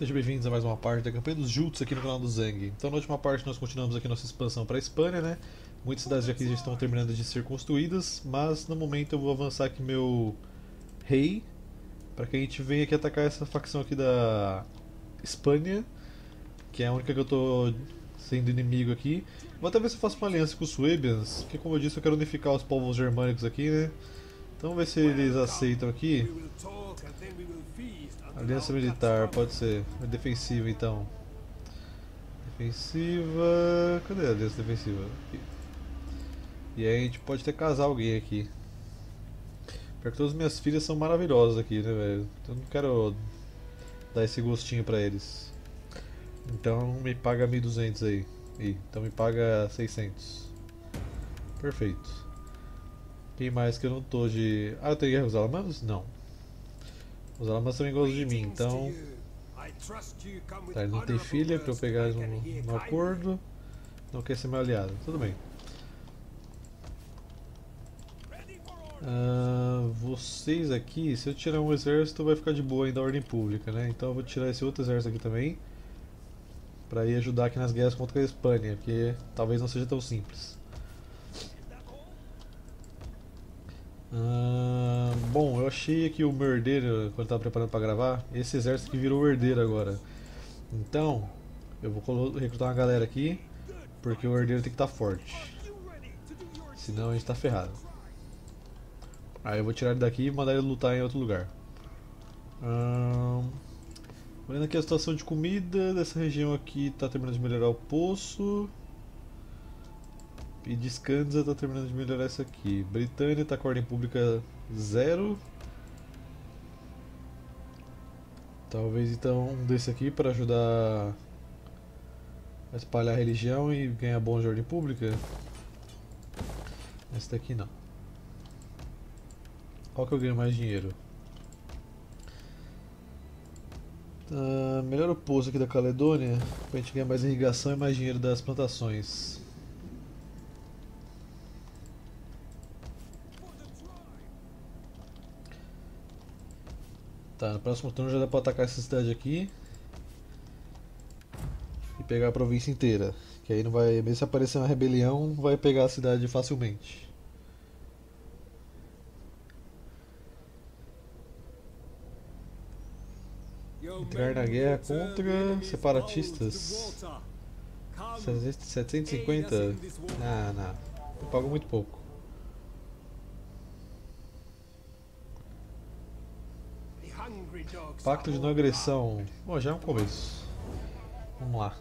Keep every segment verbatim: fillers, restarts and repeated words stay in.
Sejam bem-vindos a mais uma parte da campanha dos Jutsu aqui no canal do Zang. Então na última parte nós continuamos aqui nossa expansão para a Espanha, né? Muitas cidades aqui já estão terminando de ser construídas, mas no momento eu vou avançar aqui meu rei, para que a gente venha aqui atacar essa facção aqui da Espanha, que é a única que eu estou sendo inimigo aqui. Vou até ver se eu faço uma aliança com os Suebians, porque como eu disse eu quero unificar os povos germânicos aqui, né? Então vamos ver se eles aceitam aqui. Aliança militar, pode ser. É defensiva então. Defensiva. Cadê a aliança defensiva? Aqui. E aí a gente pode até casar alguém aqui. Pior que todas as minhas filhas são maravilhosas aqui, né, velho? Então eu não quero dar esse gostinho pra eles. Então me paga mil e duzentos aí. Ih, então me paga seiscentos. Perfeito. Quem mais que eu não tô de. Ah, eu tenho guerra com os alamanos? Não. Os alamanos também gostam de mim, então. Tá, ele não tem filha pra eu pegar no, no acordo. Não quer ser meu aliado. Tudo bem. Uh, vocês aqui, se eu tirar um exército vai ficar de boa ainda a ordem pública, né? Então eu vou tirar esse outro exército aqui também pra ir ajudar aqui nas guerras contra a Espanha, porque talvez não seja tão simples. Uh, bom, eu achei aqui o meu herdeiro quando eu estava preparando para gravar. Esse exército que virou o herdeiro agora. Então, eu vou recrutar uma galera aqui, porque o herdeiro tem que estar forte. Senão a gente está ferrado. Aí eu vou tirar ele daqui e mandar ele lutar em outro lugar. Uh, olhando aqui a situação de comida dessa região aqui, está terminando de melhorar o poço. E Descansa está terminando de melhorar isso aqui. Britânia está com a ordem pública zero. Talvez então um desse aqui para ajudar a espalhar a religião e ganhar bons de ordem pública. Esse daqui não. Qual que eu ganho mais dinheiro? Uh, melhor o poço aqui da Caledônia para a gente ganhar mais irrigação e mais dinheiro das plantações. Tá, no próximo turno já dá pra atacar essa cidade aqui e pegar a província inteira. Que aí não vai, mesmo se aparecer uma rebelião, vai pegar a cidade facilmente. Entrar na guerra contra separatistas. setecentos e cinquenta? Ah, não. Eu pago muito pouco. Pacto de não agressão. Bom, já é um começo. Vamos lá.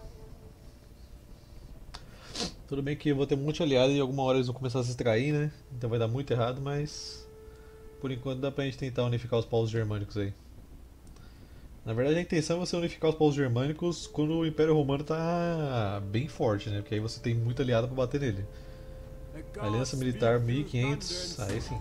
Tudo bem que eu vou ter um monte de aliado e alguma hora eles vão começar a se extrair, né? Então vai dar muito errado, mas por enquanto dá pra gente tentar unificar os povos germânicos aí. Na verdade a intenção é você unificar os povos germânicos quando o Império Romano tá bem forte, né? Porque aí você tem muito aliado pra bater nele. Aliança Militar mil e quinhentos, aí sim.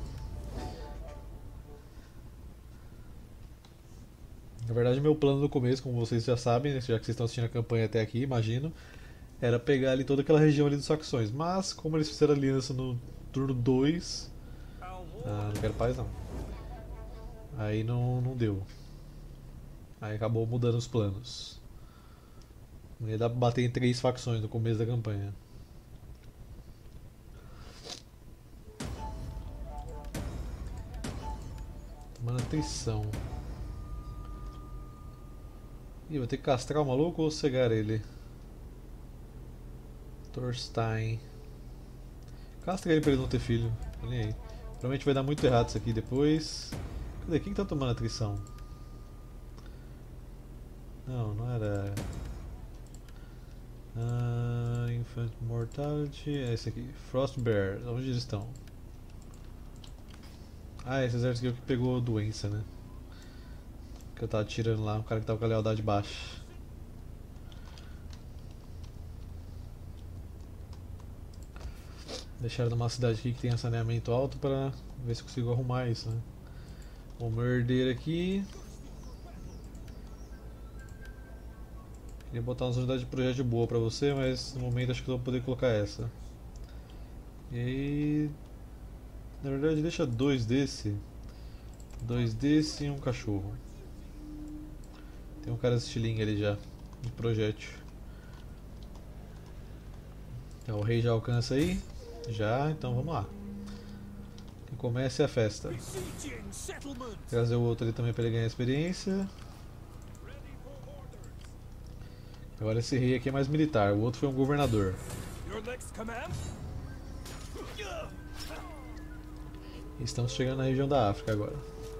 Na verdade meu plano no começo, como vocês já sabem, né, já que vocês estão assistindo a campanha até aqui, imagino, era pegar ali toda aquela região ali dos Saxões, mas como eles fizeram aliança no turno dois, ah, não quero paz não. Aí não, não deu. Aí acabou mudando os planos. Não ia dar pra bater em três facções no começo da campanha. Tomando atenção. Ih, vou ter que castrar o maluco ou cegar ele? Thorstein. Castra ele pra ele não ter filho. Tô nem aí. Provavelmente vai dar muito errado isso aqui depois. Cadê? Quem que tá tomando atrição? Não, não era. Ah, Infant Mortality. É esse aqui. Frostbear. Onde eles estão? Ah, esse exército aqui é o que pegou doença, né? Que eu tava tirando lá. Um cara que tava com a lealdade baixa. Deixaram numa cidade aqui que tem saneamento alto pra ver se consigo arrumar isso, né? O meu herdeiro aqui. Queria botar uma unidade de projeto boa pra você, mas no momento acho que eu vou poder colocar essa. E aí. Na verdade deixa dois desse. Dois desse e um cachorro. Tem um cara de estilingue ali já, de projétil. Então, o rei já alcança aí? Já, então vamos lá. Que comece a festa. Trazer o outro ali também para ele ganhar experiência. Agora esse rei aqui é mais militar, o outro foi um governador. Estamos chegando na região da África agora.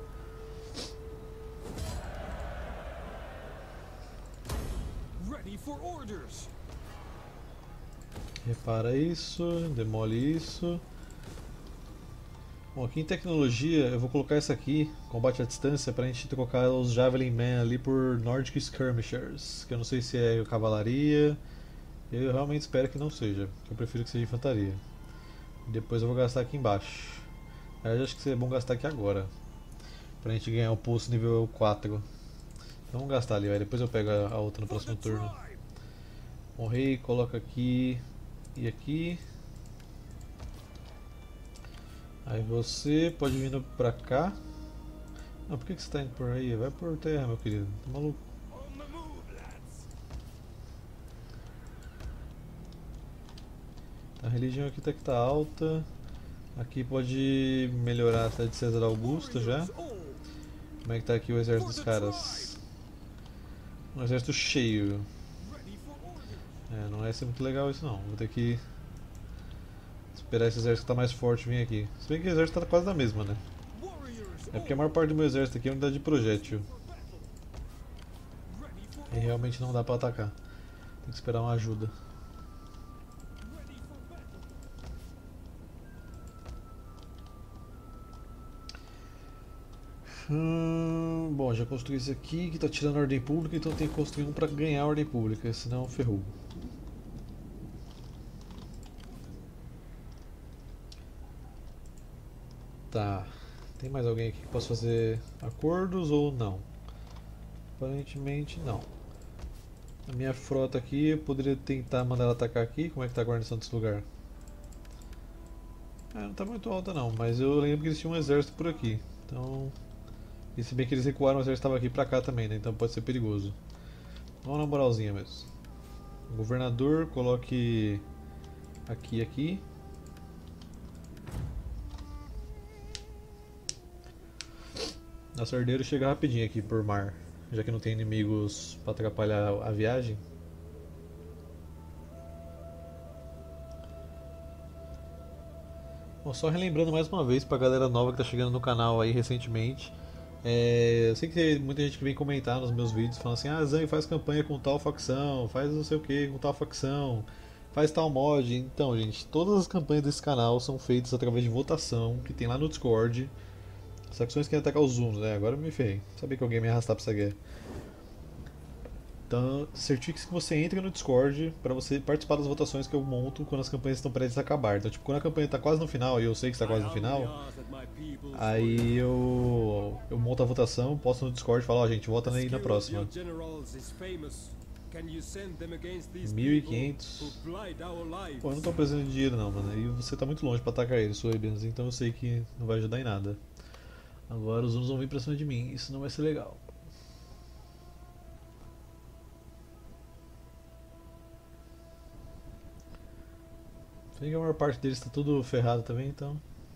Repara isso, demole isso. Bom, aqui em tecnologia eu vou colocar isso aqui, combate à distância, pra gente trocar os Javelin Man ali por Nordic Skirmishers, que eu não sei se é cavalaria, eu realmente espero que não seja, eu prefiro que seja infantaria. Depois eu vou gastar aqui embaixo. Na verdade acho que seria bom gastar aqui agora, pra gente ganhar o pulso nível quatro. Então vamos gastar ali, vai. Depois eu pego a outra no próximo turno. Bom, rei, coloca aqui e aqui. Aí você pode vir pra cá. Não, por que, que você tá indo por aí? Vai por terra, meu querido. Tá maluco? A religião aqui tá que tá alta. Aqui pode melhorar a cidade de César Augusto já. Como é que tá aqui o exército dos caras? Um exército cheio. É, não vai ser muito legal isso não. Vou ter que esperar esse exército que tá mais forte vir aqui. Se bem que o exército tá quase na mesma, né? É porque a maior parte do meu exército aqui é unidade de projétil. E realmente não dá pra atacar. Tem que esperar uma ajuda. Hum, bom, já construí esse aqui que tá tirando a ordem pública, então tem que construir um pra ganhar a ordem pública, senão ferrou. Tá. Tem mais alguém aqui que possa fazer acordos ou não? Aparentemente não. A minha frota aqui, eu poderia tentar mandar ela atacar aqui. Como é que tá a guarnição desse lugar? É, não tá muito alta não, mas eu lembro que eles tinham um exército por aqui. Então... E se bem que eles recuaram, o exército estava aqui pra cá também, né? Então pode ser perigoso. Vamos na moralzinha mesmo. O governador, coloque aqui e aqui. Nosso herdeiro chega rapidinho aqui por mar, já que não tem inimigos para atrapalhar a viagem. Bom, só relembrando mais uma vez pra galera nova que tá chegando no canal aí recentemente. É, eu sei que tem muita gente que vem comentar nos meus vídeos falando assim: ah, Zang, faz campanha com tal facção, faz não sei o que com tal facção, faz tal mod. Então, gente, todas as campanhas desse canal são feitas através de votação que tem lá no Discord. As facções querem atacar os Hunos, né? Agora eu me ferrei. Sabia que alguém me arrastar pra essa guerra. Então, certifique-se que você entra no Discord para você participar das votações que eu monto quando as campanhas estão prestes a acabar. Então, tipo, quando a campanha está quase no final e eu sei que está quase no final, aí eu, eu monto a votação, posto no Discord e falo: ó, oh, gente, vota aí na próxima. mil e quinhentos. Pô, eu não tô precisando de dinheiro não, mano. E você tá muito longe pra atacar eles, Suebians, então eu sei que não vai ajudar em nada. Agora os Hunos vão vir pra cima de mim, isso não vai ser legal. Se bem que a maior parte deles tá tudo ferrado também, então...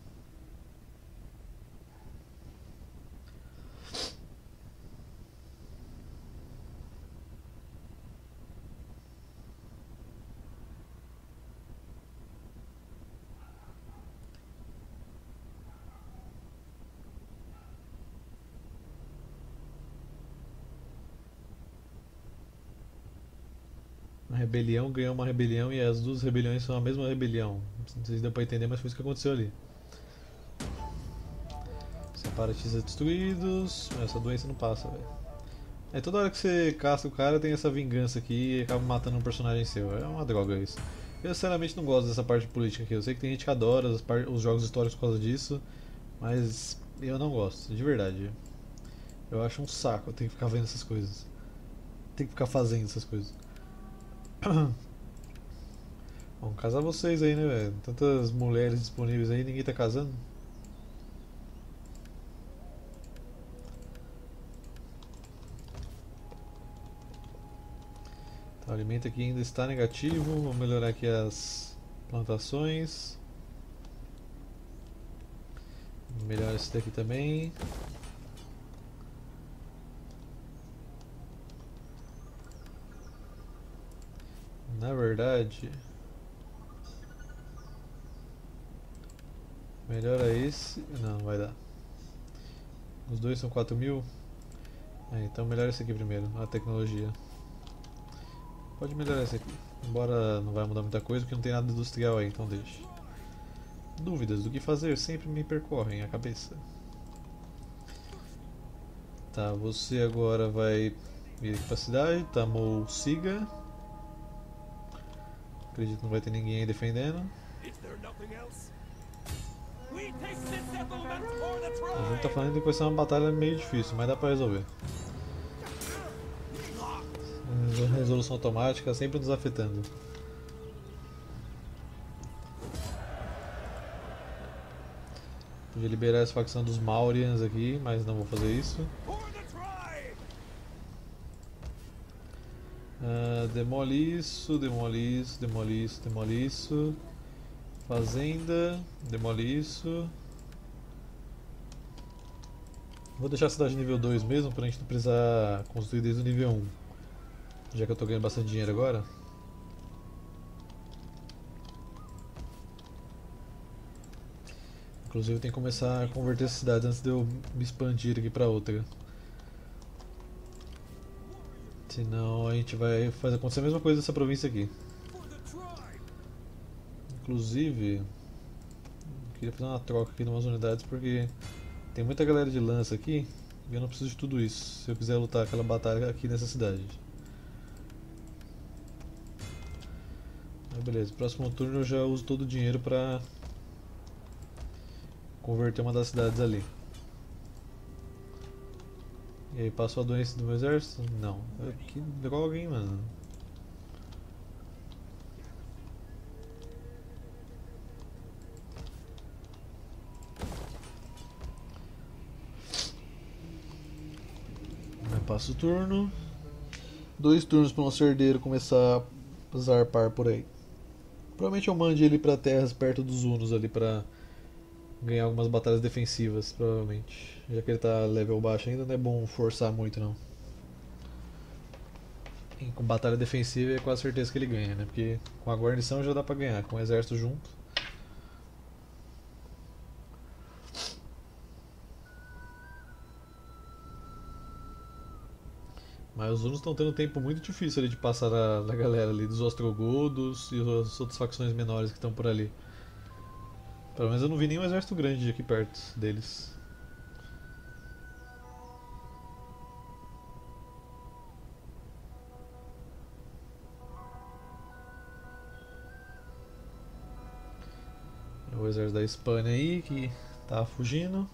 Uma rebelião ganhou uma rebelião e as duas rebeliões são a mesma rebelião. Não sei se deu pra entender, mas foi isso que aconteceu ali. Separatistas destruídos. Essa doença não passa, velho. É, toda hora que você caça o cara tem essa vingança aqui e acaba matando um personagem seu. É uma droga isso. Eu sinceramente não gosto dessa parte política aqui. Eu sei que tem gente que adora os, os jogos históricos por causa disso, mas eu não gosto, de verdade. Eu acho um saco, eu tenho que ficar vendo essas coisas. Tem que ficar fazendo essas coisas. Vamos casar vocês aí, né, velho? Tantas mulheres disponíveis aí, ninguém tá casando. O alimento aqui ainda está negativo. Vamos melhorar aqui as plantações. Melhora esse daqui também. Na verdade, melhora esse. Não, não vai dar. Os dois são quatro mil. É, então melhora esse aqui primeiro, a tecnologia. Pode melhorar esse aqui. Embora não vai mudar muita coisa porque não tem nada industrial aí, então deixa. Dúvidas do que fazer sempre me percorrem a cabeça. Tá, você agora vai vir aqui pra cidade, Tamou Siga. Acredito que não vai ter ninguém aí defendendo. A gente tá falando que vai ser uma batalha meio difícil, mas dá pra resolver. Resolução automática sempre nos afetando. Podia liberar essa facção dos Maurians aqui, mas não vou fazer isso. Uh, demole isso, demole isso, demole isso, demole isso. Fazenda, demole isso. Vou deixar a cidade nível dois mesmo, pra gente não precisar construir desde o nível um. Já que eu tô ganhando bastante dinheiro agora. Inclusive eu tenho que começar a converter essa cidade antes de eu me expandir aqui pra outra. Senão a gente vai fazer acontecer a mesma coisa nessa província aqui. Inclusive, eu queria fazer uma troca aqui de umas unidades porque tem muita galera de lança aqui e eu não preciso de tudo isso se eu quiser lutar aquela batalha aqui nessa cidade. Mas beleza, próximo turno eu já uso todo o dinheiro pra converter uma das cidades ali. E aí, passou a doença do meu exército? Não. Que droga, hein, mano. Aí passa o turno. Dois turnos para o nosso herdeiro começar a zarpar por aí. Provavelmente eu mande ele para terras perto dos Hunos ali para ganhar algumas batalhas defensivas, provavelmente. Já que ele tá level baixo ainda, não é bom forçar muito não. E com batalha defensiva é quase certeza que ele ganha, né? Porque com a guarnição já dá pra ganhar, com o exército junto. Mas os Hunos estão tendo um tempo muito difícil ali de passar na, na galera ali, dos Ostrogodos e as outras facções menores que estão por ali. Pelo menos eu não vi nenhum exército grande aqui perto deles. O exército da Espanha aí que tá fugindo.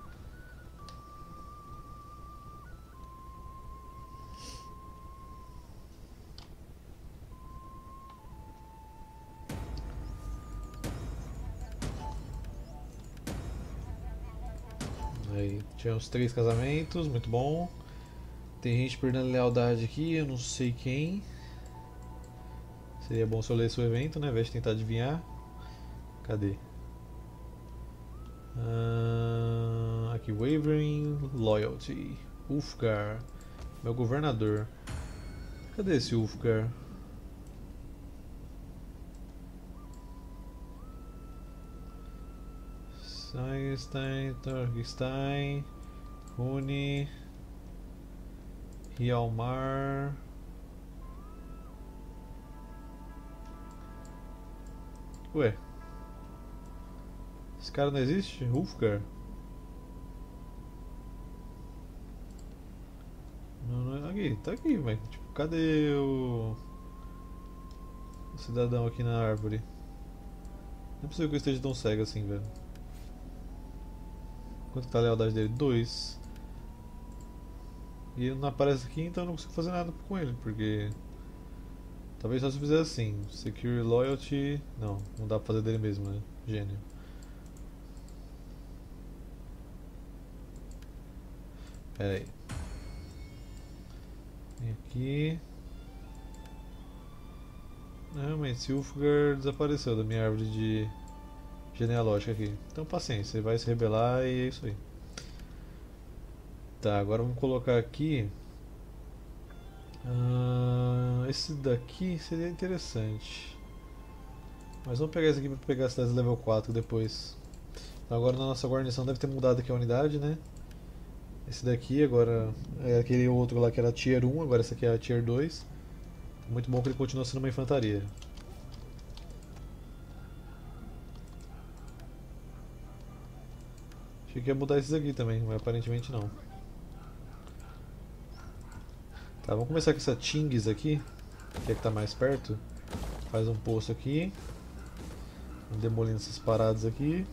Aí tivemos três casamentos, muito bom. Tem gente perdendo lealdade aqui, eu não sei quem. Seria bom se eu lesse o evento, né? Ao invés de tentar adivinhar. Cadê? Ah, aqui, Wavering Loyalty. Ulfgar, meu governador. Cadê esse Ulfgar? Seinstein, Torgstein, Rune, Hjalmar. Ué, esse cara não existe? Ulfgar? Não, não, aqui, tá aqui, mas tipo, cadê o... o cidadão aqui na árvore? Não é possível que eu esteja tão cego assim, velho. Quanto que tá a lealdade dele? Dois. E ele não aparece aqui, então eu não consigo fazer nada com ele, porque... Talvez só se fizer assim, Secure Loyalty... Não, não dá pra fazer dele mesmo, né? Gênio. Pera aí. Vem aqui. Realmente, Silfgar desapareceu da minha árvore de genealógica aqui. Então paciência, ele vai se rebelar e é isso aí. Tá, agora vamos colocar aqui. Uh, esse daqui seria interessante. Mas vamos pegar esse aqui para pegar as cidades level quatro depois. Então agora na nossa guarnição deve ter mudado aqui a unidade, né? Esse daqui agora é aquele outro lá que era tier um, agora esse aqui é a tier dois. Muito bom que ele continua sendo uma infantaria. Achei que ia mudar esses aqui também, mas aparentemente não. Tá, vamos começar com essa Tingis aqui, que é que tá mais perto. Faz um poço aqui. Demolindo essas paradas aqui.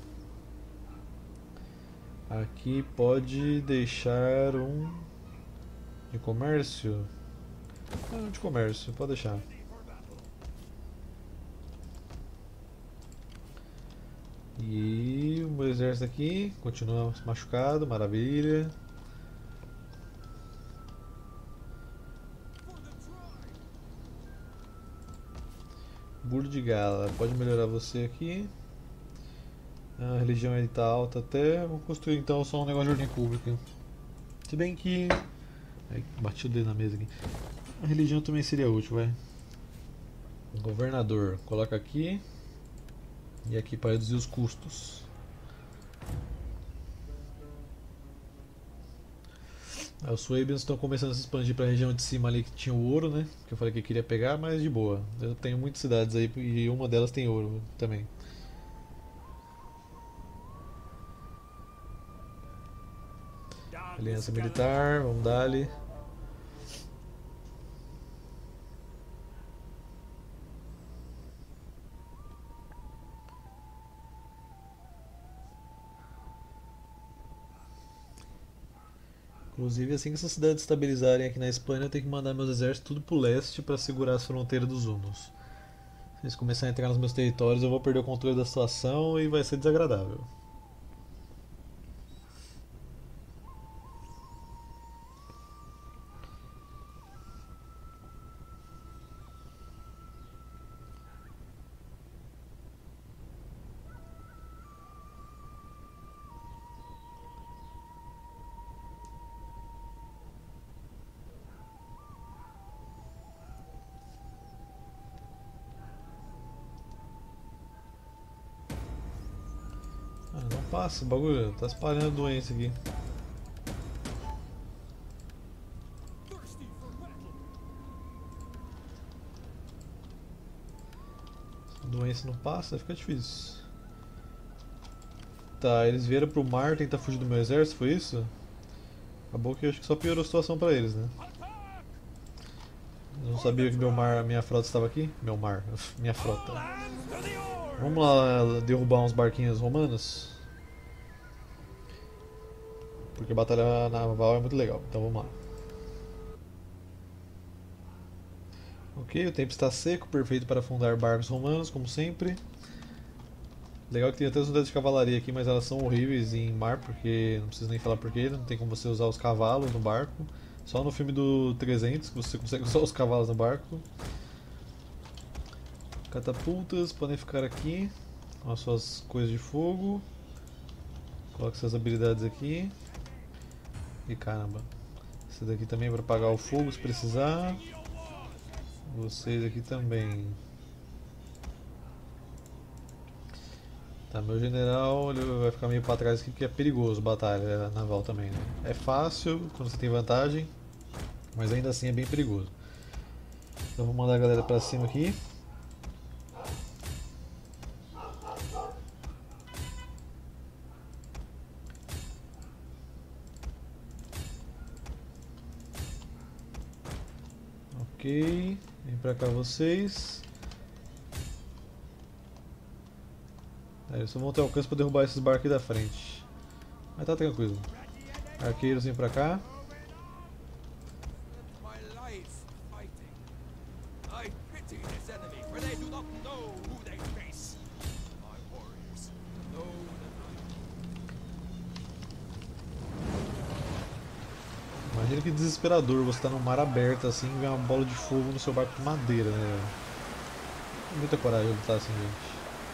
Aqui pode deixar um de comércio. Ah, um de comércio, pode deixar. E o meu exército aqui continua machucado, maravilha. Burro de Gala, pode melhorar você aqui. A religião ele tá alta até. Vou construir então só um negócio de ordem pública. Se bem que. Ai, bati o dedo na mesa aqui. A religião também seria útil, vai. Governador, coloca aqui. E aqui para reduzir os custos. Os Swabians estão começando a se expandir para a região de cima ali que tinha o ouro, né? Que eu falei que eu queria pegar, mas de boa. Eu tenho muitas cidades aí e uma delas tem ouro também. Aliança militar, vamos dar ali. Inclusive, assim que essas cidades estabilizarem aqui na Espanha, eu tenho que mandar meus exércitos tudo pro leste para segurar as fronteiras dos hunos. Se eles começarem a entrar nos meus territórios, eu vou perder o controle da situação e vai ser desagradável. Ah, não passa, o bagulho tá espalhando doença aqui. Se a doença não passa, fica difícil. Tá, eles vieram pro mar tentar fugir do meu exército, foi isso? Acabou que eu acho que só piorou a situação pra eles, né? Eu não sabia que meu mar, a minha frota estava aqui? Meu mar, minha frota. Vamos lá derrubar uns barquinhos romanos? Porque a batalha naval é muito legal, então vamos lá. Ok, o tempo está seco, perfeito para afundar barcos romanos, como sempre. Legal que tem até as unidades de cavalaria aqui, mas elas são horríveis em mar, porque não preciso nem falar porquê, não tem como você usar os cavalos no barco. Só no filme do trezentos que você consegue usar os cavalos no barco. Catapultas podem ficar aqui com as suas coisas de fogo. Coloque suas habilidades aqui. E caramba, esse daqui também para apagar o fogo se precisar. Vocês aqui também. Tá, meu general ele vai ficar meio para trás aqui porque é perigoso batalha naval também, né? É fácil quando você tem vantagem, mas ainda assim é bem perigoso. Então vou mandar a galera para cima aqui. Ok, vem pra cá vocês. É, eles só vão ter alcance para derrubar esses barcos aqui da frente. Mas tá tranquilo. Arqueiros vem pra cá. Imagina que desesperador você tá no mar aberto assim e vê uma bola de fogo no seu barco de madeira, né? Muita coragem de lutar assim, gente.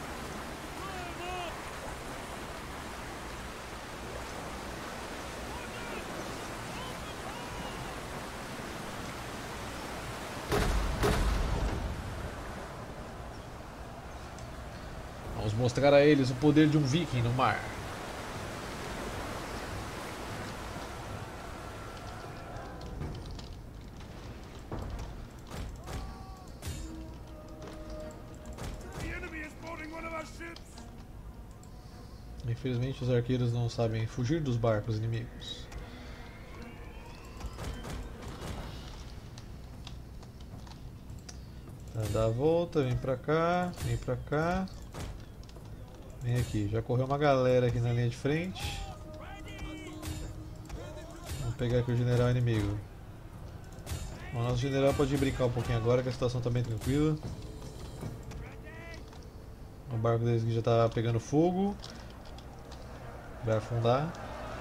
Vamos mostrar a eles o poder de um viking no mar. Infelizmente os arqueiros não sabem fugir dos barcos inimigos. Tá, dá a volta, vem pra cá, vem pra cá. Vem aqui, já correu uma galera aqui na linha de frente. Vamos pegar aqui o general inimigo. O nosso general pode brincar um pouquinho agora que a situação tá bem tranquila. O barco deles aqui já tá pegando fogo. Vai afundar.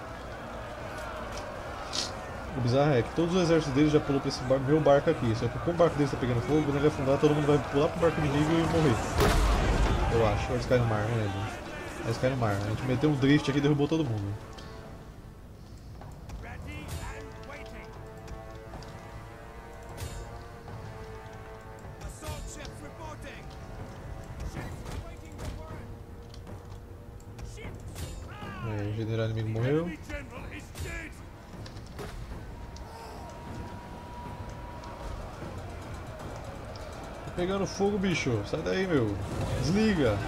O bizarro é que todos os exércitos deles já pulou pra esse bar meu barco aqui. Só que como o barco deles tá pegando fogo, quando ele afundar, todo mundo vai pular pro barco inimigo e morrer. Eu acho. Ou eles caem no mar, não lembro. Eles caem no mar. A gente meteu um drift aqui e derrubou todo mundo. É, o general inimigo morreu. Tá pegando fogo, bicho. Sai daí, meu. Desliga.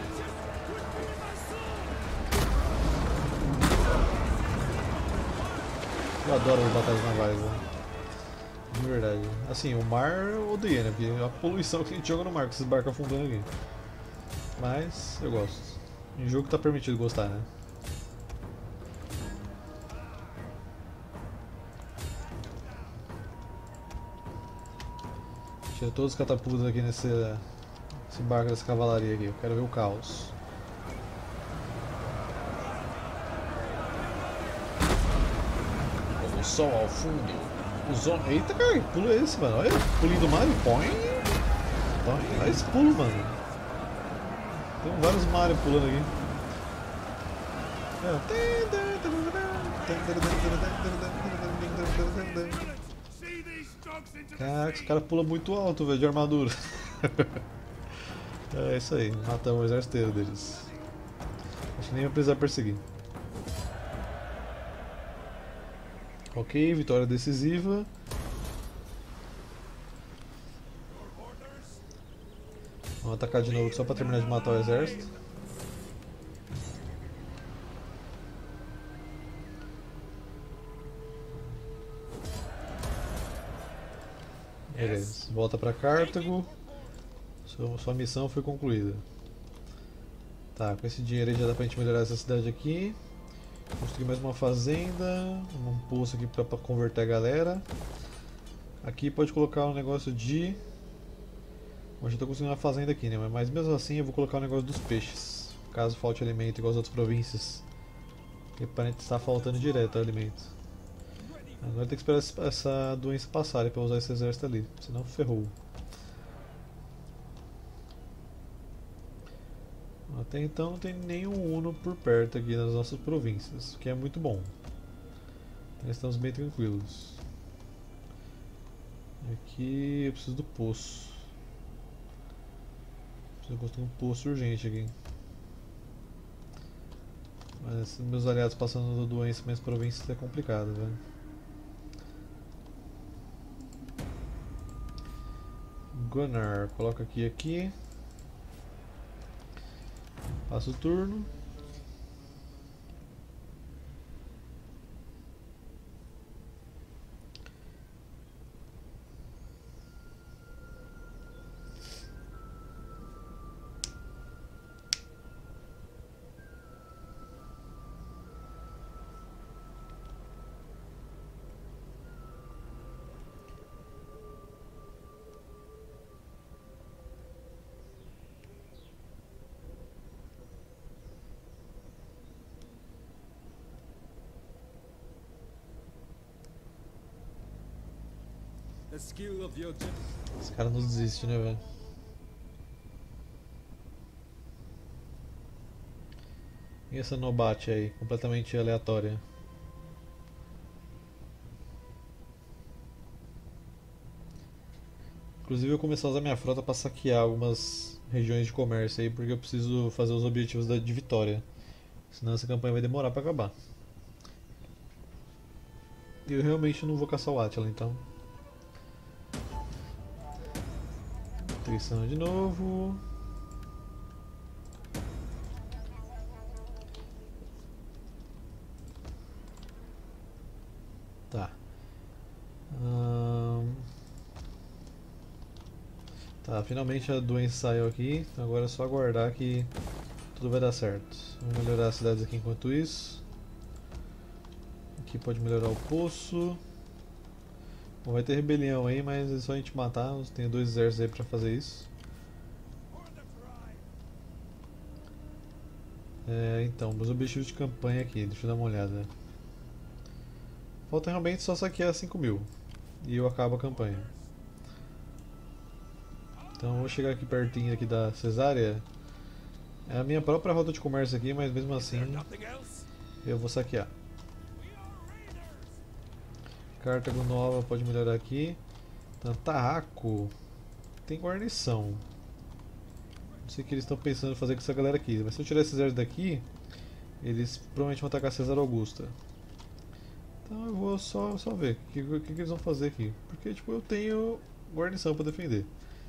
Eu adoro as batalhas navais, né? De verdade. Assim, o mar eu odeio, né? Porque a poluição que a gente joga no mar com esses barcos afundando aqui. Mas eu gosto. Em jogo tá permitido gostar, né? Tira todos os catapultos aqui nesse, nesse barco dessa cavalaria aqui. Eu quero ver o caos. O sol ao fundo. Os homens. Eita, cara, que pulo é esse, mano? Olha o pulinho do Mario. Põe. Põe. Olha esse pulo, mano. Tem vários Mario pulando aqui. Caraca, esse cara pula muito alto, velho, de armadura. É isso aí, matamos o exército inteiro deles. Acho que nem vai precisar perseguir. Ok, vitória decisiva. Vamos atacar de novo só pra terminar de matar o exército. Beleza, volta pra Cartago. Sua, sua missão foi concluída. Tá, com esse dinheiro aí já dá pra gente melhorar essa cidade aqui. Construir mais uma fazenda, um poço aqui pra, pra converter a galera. Aqui pode colocar um negócio de... Bom, já tô construindo uma fazenda aqui, né? Mas mesmo assim eu vou colocar o um negócio dos peixes. Caso falte alimento igual as outras províncias. Porque parece estar faltando direto alimento. Agora tem que esperar essa doença passar para usar esse exército ali, senão ferrou. Até então não tem nenhum Uno por perto aqui nas nossas províncias, o que é muito bom. Nós estamos bem tranquilos. Aqui eu preciso do poço. Preciso construir um poço urgente aqui. Mas meus aliados passando doença nas províncias é complicado, velho. Gunnar, coloca aqui aqui. Passa o turno. Esse cara não desiste, né, velho? E essa Nobate aí, completamente aleatória? Inclusive eu vou começar a usar minha frota para saquear algumas regiões de comércio aí, porque eu preciso fazer os objetivos da, de vitória. Senão essa campanha vai demorar para acabar. E eu realmente não vou caçar o Atila, então. Traição de novo. Tá. Hum... Tá, finalmente a doença saiu aqui. Então agora é só aguardar que tudo vai dar certo. Vamos melhorar as cidades aqui enquanto isso. Aqui pode melhorar o poço. Bom, vai ter rebelião aí, mas é só a gente matar. Tem dois exércitos aí pra fazer isso. É, então, meus objetivos de campanha aqui, deixa eu dar uma olhada. Falta realmente só saquear cinco mil. E eu acabo a campanha. Então eu vou chegar aqui pertinho aqui da Cesárea. É a minha própria rota de comércio aqui, mas mesmo assim eu vou saquear. Cartago Nova pode melhorar aqui. Então, Tarraco tem guarnição. Não sei o que eles estão pensando em fazer com essa galera aqui. Mas se eu tirar esses exércitos daqui, eles provavelmente vão atacar Cesar Augusta. Então eu vou só, só ver o que, que, que eles vão fazer aqui. Porque tipo, eu tenho guarnição para defender.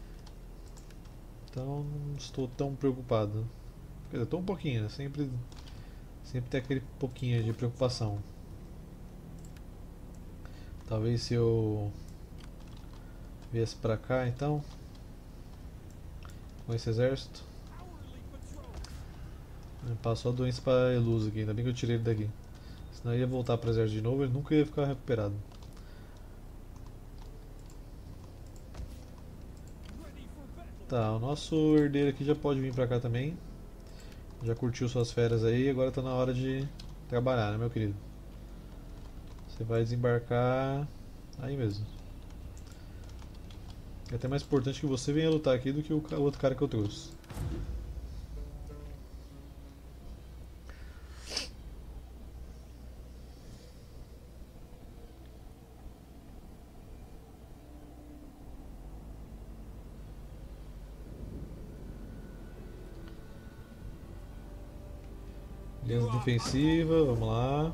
Então não estou tão preocupado. Quer dizer, estou um pouquinho, né? Sempre, sempre tem aquele pouquinho de preocupação. Talvez se eu viesse pra cá então, com esse exército. Passou a doença pra Elus aqui, ainda bem que eu tirei ele daqui. Senão ele ia voltar pro exército de novo e ele nunca ia ficar recuperado. Tá, o nosso herdeiro aqui já pode vir pra cá também. Já curtiu suas férias aí, agora tá na hora de trabalhar, né, meu querido? Você vai desembarcar aí mesmo. É até mais importante que você venha lutar aqui do que o outro cara que eu trouxe. Aliança defensiva, vamos lá.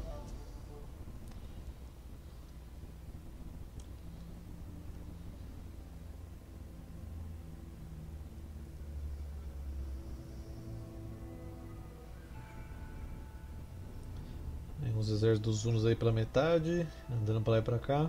Tem uns exércitos dos Hunos aí pela metade, andando pra lá e pra cá.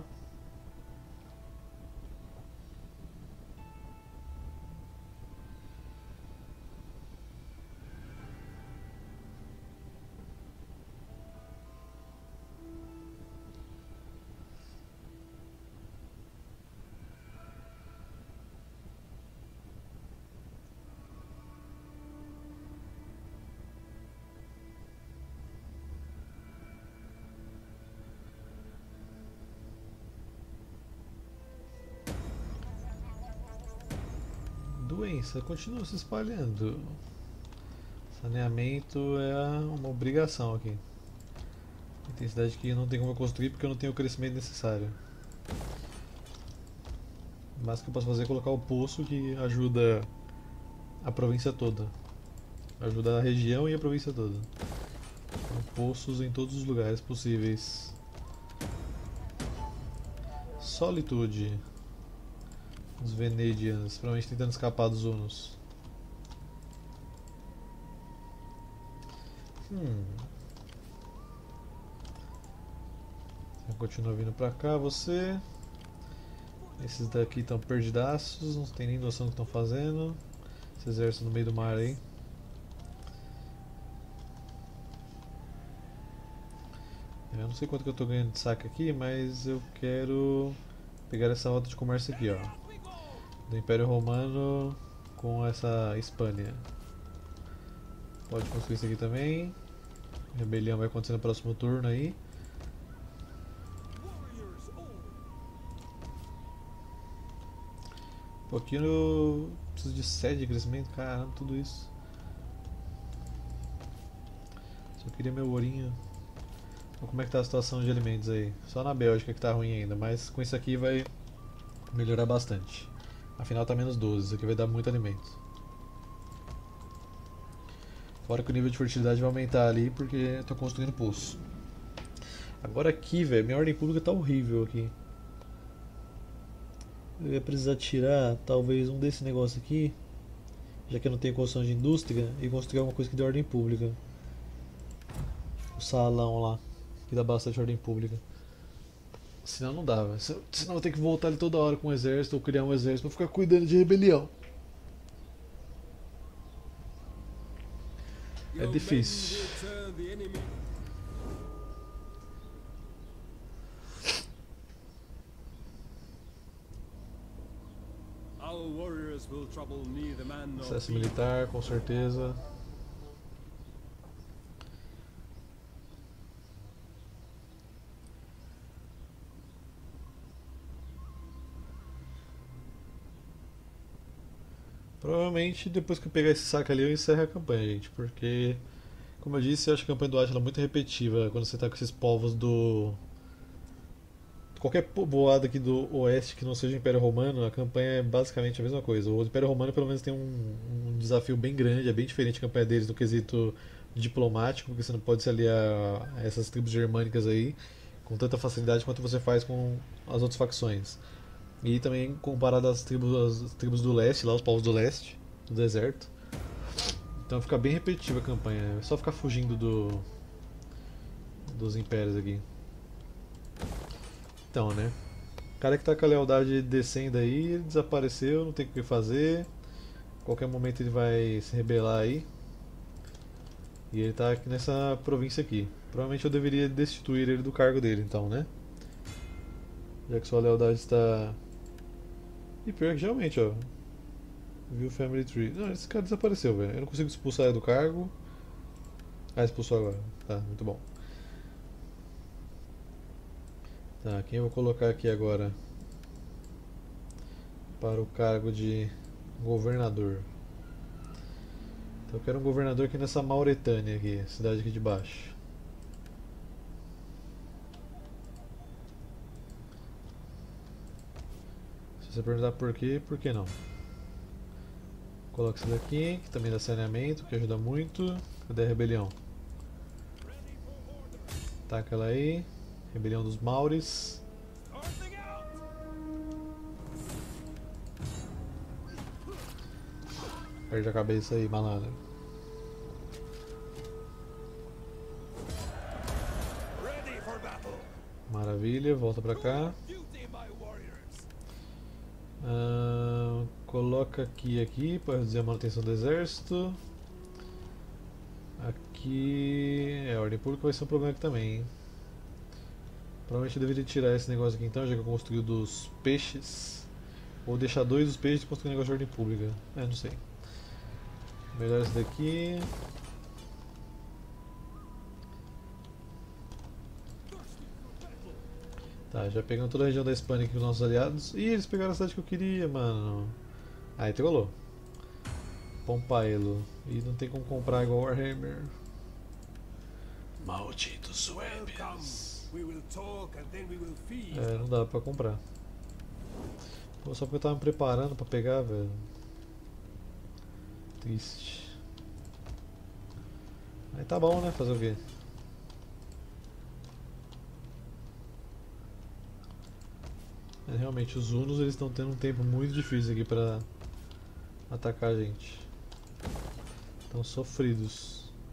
Doença continua se espalhando. Saneamento é uma obrigação aqui. Tem cidade que não tem como eu construir porque eu não tenho o crescimento necessário. Mas o que eu posso fazer é colocar o poço que ajuda a província toda. Ajuda a região e a província toda. Então, poços em todos os lugares possíveis. Solitude. Os Venedians, provavelmente tentando escapar dos Hunos. Hum. Continua vindo pra cá, você. Esses daqui estão perdidaços, não tem nem noção do que estão fazendo. Esse exército no meio do mar aí. Eu não sei quanto que eu estou ganhando de saque aqui, mas eu quero pegar essa rota de comércio aqui, ó. Do Império Romano com essa Hispânia. Pode construir isso aqui também. Rebelião vai acontecer no próximo turno aí. Um pouquinho eu preciso de sede de crescimento, caramba, tudo isso. Eu queria meu ourinho. Como é que tá a situação de alimentos aí? Só na Bélgica que tá ruim ainda, mas com isso aqui vai melhorar bastante. Afinal tá menos doze, isso aqui vai dar muito alimento. Fora que o nível de fertilidade vai aumentar ali porque eu tô construindo poço. Agora aqui, velho, minha ordem pública tá horrível aqui. Eu ia precisar tirar talvez um desse negócio aqui, já que eu não tenho construção de indústria, e construir alguma coisa que dê ordem pública. O salão lá, que dá bastante ordem pública. Senão não dá, velho. Senão eu vou ter que voltar ali toda hora com um exército ou criar um exército pra ficar cuidando de rebelião. É difícil. Acesso militar, com certeza. Provavelmente depois que eu pegar esse saco ali eu encerro a campanha, gente, porque, como eu disse, eu acho a campanha do Átila muito repetitiva quando você tá com esses povos do. Qualquer povoado aqui do oeste que não seja o Império Romano, a campanha é basicamente a mesma coisa. O Império Romano pelo menos tem um, um desafio bem grande, é bem diferente a campanha deles no quesito diplomático, porque você não pode se aliar a essas tribos germânicas aí com tanta facilidade quanto você faz com as outras facções. E também comparado às tribos, às tribos do leste, lá os povos do leste, do deserto. Então fica bem repetitiva a campanha, é só ficar fugindo do dos impérios aqui. Então, né? O cara que tá com a lealdade descendo aí, ele desapareceu, não tem o que fazer. Qualquer momento ele vai se rebelar aí. E ele tá aqui nessa província aqui. Provavelmente eu deveria destituir ele do cargo dele, então, né? Já que sua lealdade está. E pior que realmente, ó. Viu Family Tree. Não, esse cara desapareceu, velho. Eu não consigo expulsar ele do cargo. Ah, expulsou agora. Tá, muito bom. Tá, quem eu vou colocar aqui agora para o cargo de governador? Então eu quero um governador aqui nessa Mauretânia aqui, cidade aqui de baixo. Se você perguntar por quê, por que não? Coloca isso daqui, que também dá saneamento, que ajuda muito. Cadê a rebelião? Taca ela aí. Rebelião dos Maures. Perde a cabeça aí, malandro. Maravilha, volta pra cá. Ah, coloca aqui aqui para reduzir a manutenção do exército. Aqui. É, a ordem pública vai ser um problema aqui também, hein? Provavelmente eu deveria tirar esse negócio aqui então, já que eu construí o dos peixes. Ou deixar dois dos peixes e construir um negócio de ordem pública. É, não sei. Melhor esse daqui. Tá, já pegamos toda a região da Espanha aqui com os nossos aliados. Ih, eles pegaram a cidade que eu queria, mano. Aí, trolou. Pompaelo. E não tem como comprar igual Warhammer. Malditos suébios. É, não dá pra comprar. Pô, só porque eu tava me preparando pra pegar, velho. Triste. Aí tá bom, né? Fazer o quê? É, realmente, os Hunos eles estão tendo um tempo muito difícil aqui pra atacar a gente. Estão sofridos.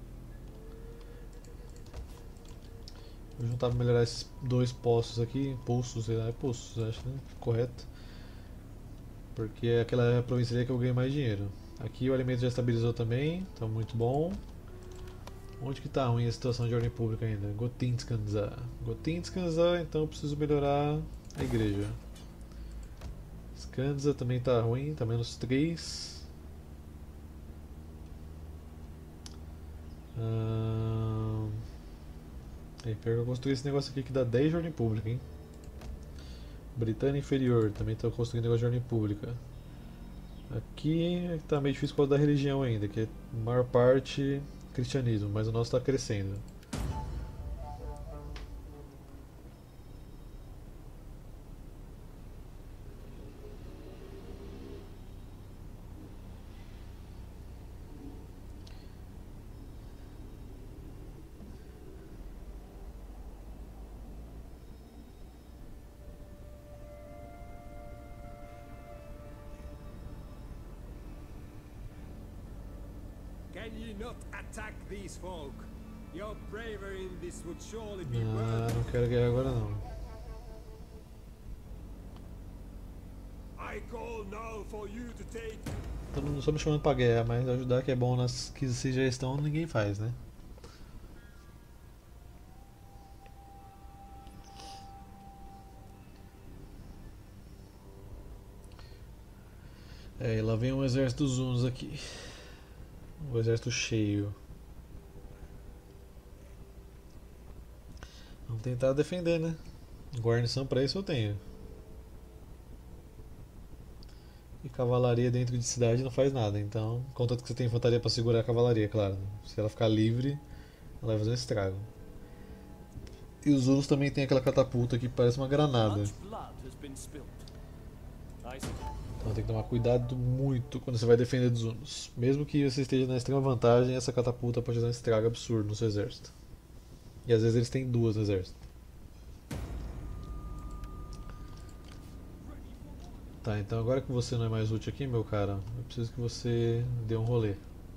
Vou juntar pra melhorar esses dois poços aqui. Poços, sei lá, é poços, acho, né? Correto. Porque é aquela província ali que eu ganhei mais dinheiro. Aqui o alimento já estabilizou também, então muito bom. Onde que tá ruim a situação de ordem pública ainda? Gotinskanza. Gotinskanza, então eu preciso melhorar a igreja. Skanza também tá ruim, tá menos três. Ah... É, pior que eu construí esse negócio aqui que dá dez de ordem pública, hein? Britânia Inferior, também estou construindo negócio de ordem pública. Aqui está meio difícil por causa da religião ainda, que a maior parte cristianismo, mas o nosso está crescendo. Can you not attack these folk? Your bravery in this would surely be Ah, worth. não quero guerra agora não. I call now for you to take. Então não estou me chamando pra guerra, mas ajudar que é bom nas que se já estão ninguém faz, né? É, e lá vem um exército dos Hunos aqui. O exército cheio. Vamos tentar defender, né? Guarnição pra isso eu tenho. E cavalaria dentro de cidade não faz nada, então, contanto que você tem infantaria pra segurar a cavalaria, claro. Se ela ficar livre, ela vai fazer um estrago. E os Hunos também tem aquela catapulta que parece uma granada. Much blood has been spilled. I see. Então tem que tomar cuidado muito quando você vai defender dos Hunos. Mesmo que você esteja na extrema vantagem, essa catapulta pode dar um estrago absurdo no seu exército. E às vezes eles têm duas no exército. Tá, então agora que você não é mais útil aqui, meu cara, eu preciso que você dê um rolê.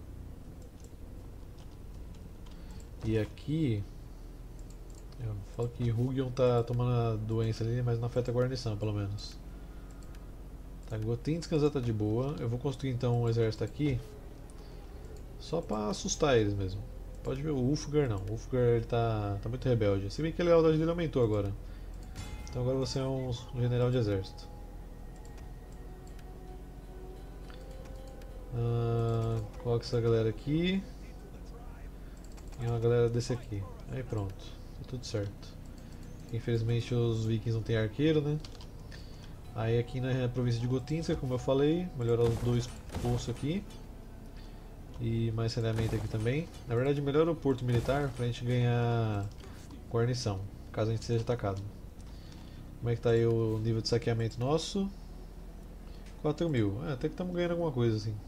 E aqui... Eu falo que Rugion tá tomando a doença ali, mas não afeta a guarnição, pelo menos. Tá, Gotin descansar tá de boa. Eu vou construir então um exército aqui. Só pra assustar eles mesmo. Pode ver o Ulfgar não. O Ulfgar ele tá, tá muito rebelde. Se bem que a lealdade dele aumentou agora. Então agora você é um general de exército. Uh, coloca essa galera aqui. E uma galera desse aqui. Aí pronto. Tá tudo certo. Infelizmente os vikings não tem arqueiro, né? Aí aqui na província de Gotinska, como eu falei, melhorar os dois poços aqui. E mais saneamento aqui também. Na verdade melhora o porto militar pra gente ganhar guarnição, caso a gente seja atacado. Como é que tá aí o nível de saqueamento nosso? quatro mil. É, até que estamos ganhando alguma coisa assim.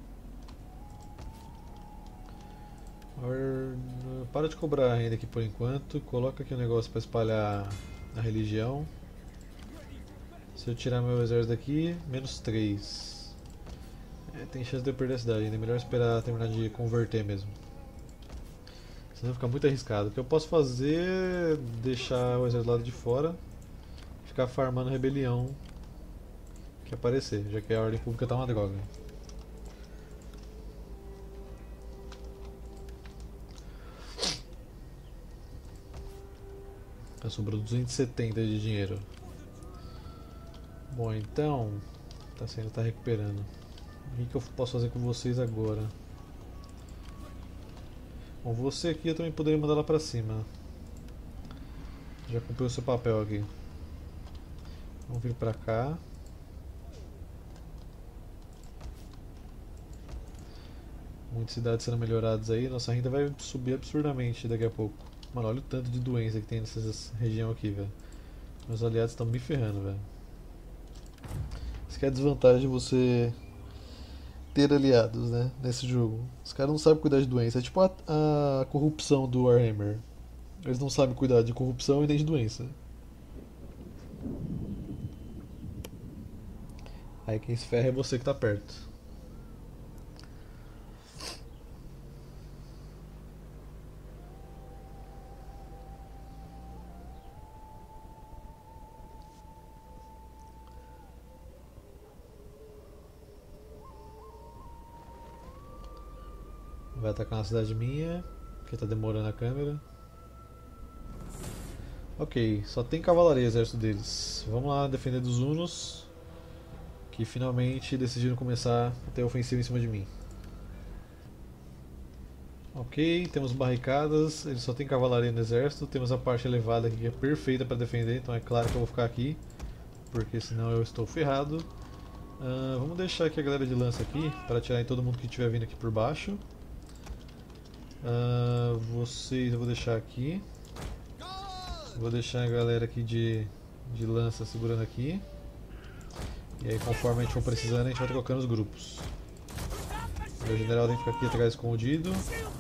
Para de cobrar renda aqui por enquanto. Coloca aqui um negócio para espalhar a religião. Se eu tirar meu exército daqui, menos três. É, tem chance de eu perder a cidade ainda. É melhor esperar terminar de converter mesmo. Senão fica muito arriscado. O que eu posso fazer é deixar o exército do lado de fora e ficar farmando rebelião que aparecer, já que a ordem pública tá uma droga. Já sobrou duzentos e setenta de dinheiro. Bom, então tá sendo, tá recuperando. O que, que eu posso fazer com vocês agora? Bom, você aqui eu também poderia mandar lá pra cima. Já cumpriu o seu papel aqui. Vamos vir pra cá. Muitas cidades sendo melhoradas aí, nossa renda vai subir absurdamente daqui a pouco. Mano, olha o tanto de doença que tem nessa região aqui, velho. Meus aliados estão me ferrando, velho. Isso que é a desvantagem de você ter aliados, né, nesse jogo. Os caras não sabem cuidar de doença. É tipo a, a corrupção do Warhammer. Eles não sabem cuidar de corrupção e nem de doença. Aí quem se ferra é você que tá perto. Vai atacar uma cidade minha, porque tá demorando a câmera. Ok, só tem cavalaria o exército deles. Vamos lá defender dos Hunos, que finalmente decidiram começar a ter ofensiva em cima de mim. Ok, temos barricadas, eles só tem cavalaria no exército. Temos a parte elevada aqui que é perfeita para defender, então é claro que eu vou ficar aqui, porque senão eu estou ferrado. Uh, vamos deixar aqui a galera de lança aqui, para atirar em todo mundo que estiver vindo aqui por baixo. Uh, vocês eu vou deixar aqui. Vou deixar a galera aqui de, de lança segurando aqui. E aí conforme a gente for precisando a gente vai trocando os grupos. O general tem que ficar aqui atrás escondido.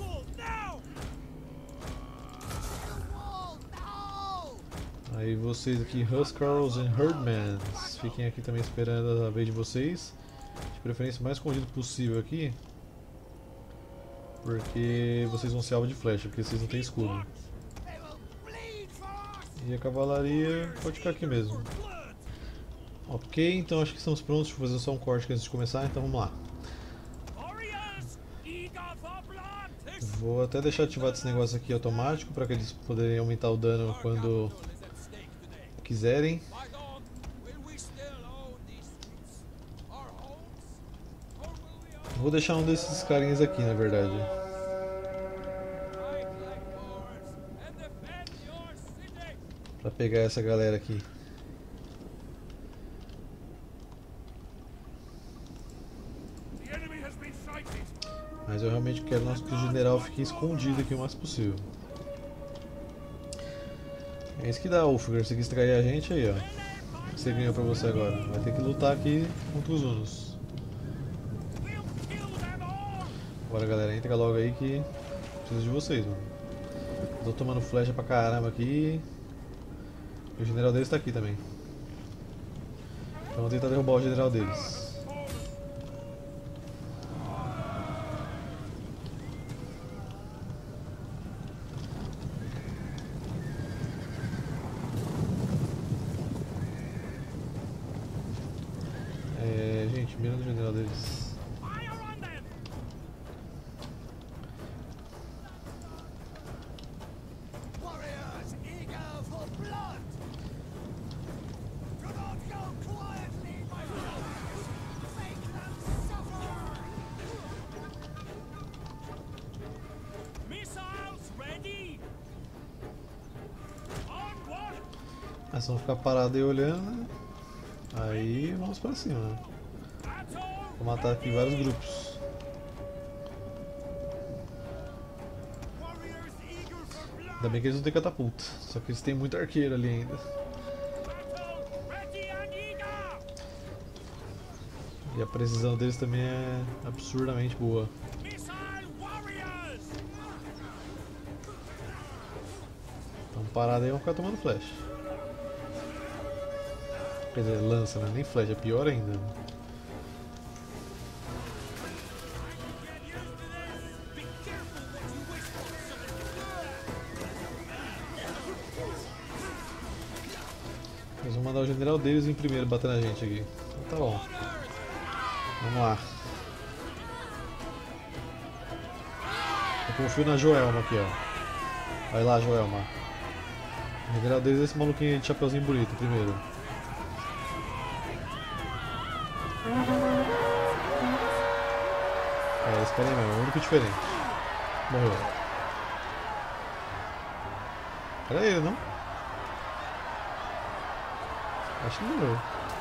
Aí vocês aqui, Huskarls e Herdmans, fiquem aqui também esperando a vez de vocês. De preferência o mais escondido possível aqui. Porque vocês vão ser alvo de flecha, porque vocês não têm escudo. E a cavalaria pode ficar aqui mesmo. Ok, então acho que estamos prontos. Vou fazer só um corte antes de começar, então vamos lá. Vou até deixar ativado esse negócio aqui automático para que eles poderem aumentar o dano quando quiserem. Vou deixar um desses carinhas aqui, na verdade. Pra pegar essa galera aqui. Mas eu realmente quero que o general fique escondido aqui o mais possível. É isso que dá, Ulfgar. Você quis trair a gente aí, ó. O que você ganhou pra você agora? Vai ter que lutar aqui contra os Hunos. Bora, galera, entra logo aí que preciso de vocês, mano. Tô tomando flecha pra caramba aqui. E o general deles tá aqui também. Então vamos tentar derrubar o general deles. É, gente, mira no general deles. É só ficar parado e olhando, né? Aí vamos pra cima, né? Vou matar aqui vários grupos. Ainda bem que eles não têm catapulta, só que eles têm muito arqueiro ali ainda. E a precisão deles também é absurdamente boa. Então parado aí, vão ficar tomando flecha. Quer dizer, lança, né? Nem flecha, é pior ainda. Eles vão mandar o general deles em primeiro bater na gente aqui. Então tá bom. Vamos lá. Eu confio na Joelma aqui, ó. Vai lá, Joelma. O general deles é esse maluquinho de chapeuzinho bonito primeiro. É, esse cara aí mesmo, é o único diferente. Morreu. Era ele, não? Acho que morreu.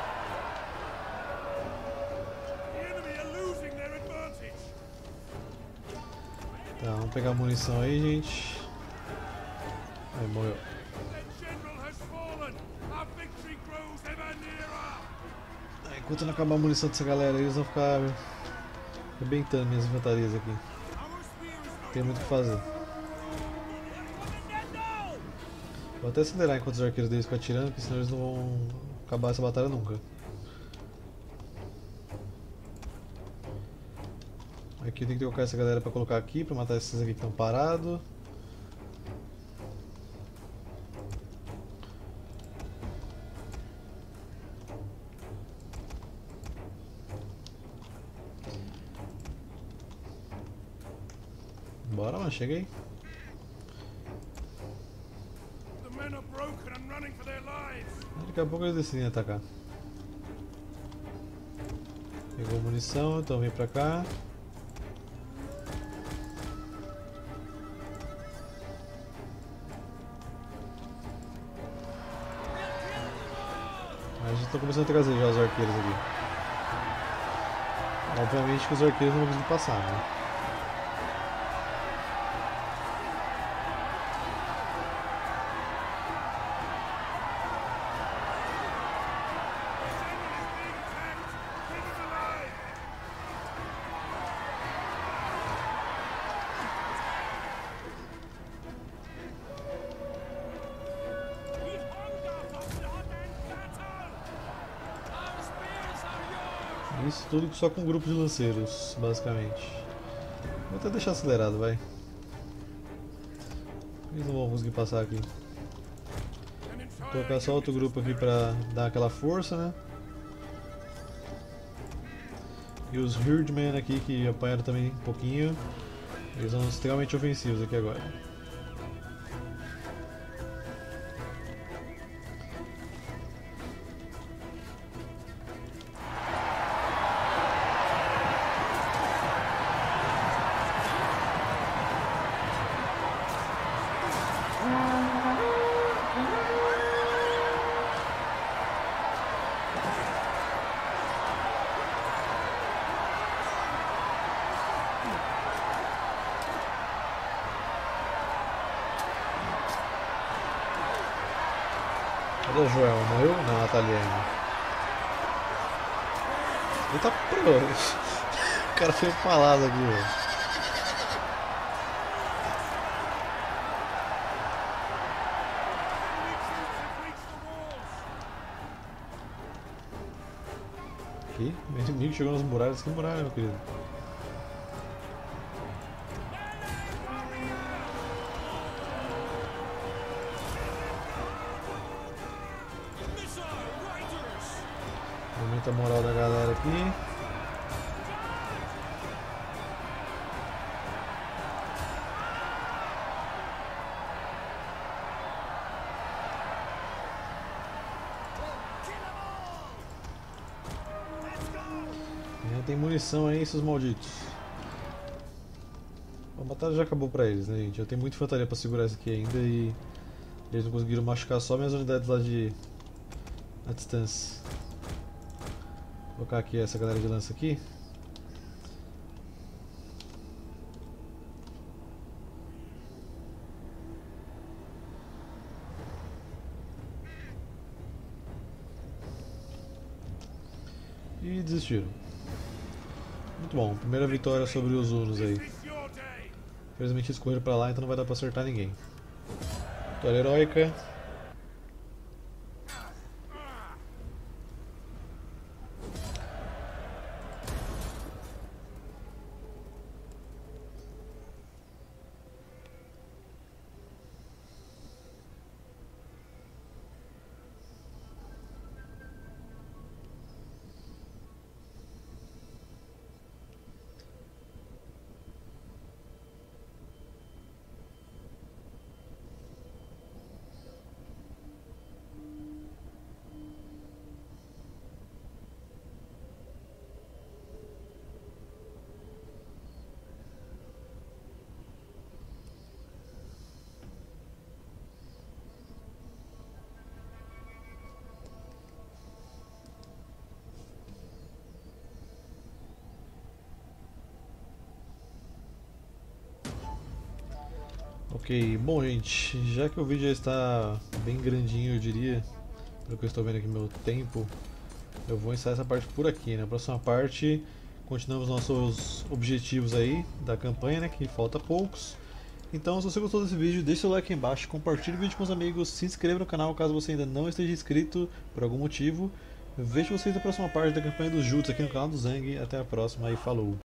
Tá, vamos pegar a munição aí, gente. Aí, morreu. Aí, enquanto não acabar a munição dessa galera aí, eles vão ficar arrebentando minhas inventarias aqui. Não tem muito o que fazer. Vou até acelerar enquanto os arqueiros deles ficam atirando, porque senão eles não vão acabar essa batalha nunca. Aqui tem que colocar essa galera pra colocar aqui, pra matar esses aqui que estão parados. Bora, mano, chega aí. Daqui a pouco eles decidem atacar. Pegou munição, então vem pra cá. A gente tá começando a trazer já os arqueiros aqui. Obviamente que os arqueiros não vão conseguir passar, né? Isso tudo só com um grupo de lanceiros, basicamente. Vou até deixar acelerado, vai. Eles não vão conseguir passar aqui. Vou colocar só outro grupo aqui pra dar aquela força, né? E os Herdmen aqui que apanharam também um pouquinho. Eles são extremamente ofensivos aqui agora. Cadê o Joel? Morreu? Não, ela tá ali ainda. Eita porra! O cara foi empalado aqui, velho. Aqui? Meu inimigo chegou nas muralhas. Que muralha, meu querido? Aumenta a moral da galera aqui. É, tem munição aí, esses malditos. A batalha já acabou pra eles, né, gente? Eu tenho muita infantaria pra segurar isso aqui ainda e eles não conseguiram machucar só minhas unidades lá de à distância. Vou colocar aqui essa galera de lança aqui. E desistiram. Muito bom, primeira vitória sobre os Hunos aí. Infelizmente eles correram pra lá, então não vai dar pra acertar ninguém. Vitória heróica. Ok, bom gente, já que o vídeo já está bem grandinho, eu diria, pelo que eu estou vendo aqui no meu tempo, eu vou encerrar essa parte por aqui. Na próxima parte, continuamos nossos objetivos aí da campanha, né, que falta poucos. Então, se você gostou desse vídeo, deixa o like aí embaixo, compartilhe o vídeo com os amigos, se inscreva no canal caso você ainda não esteja inscrito por algum motivo. Vejo vocês na próxima parte da campanha dos Jutsu aqui no canal do Zang. Até a próxima e falou!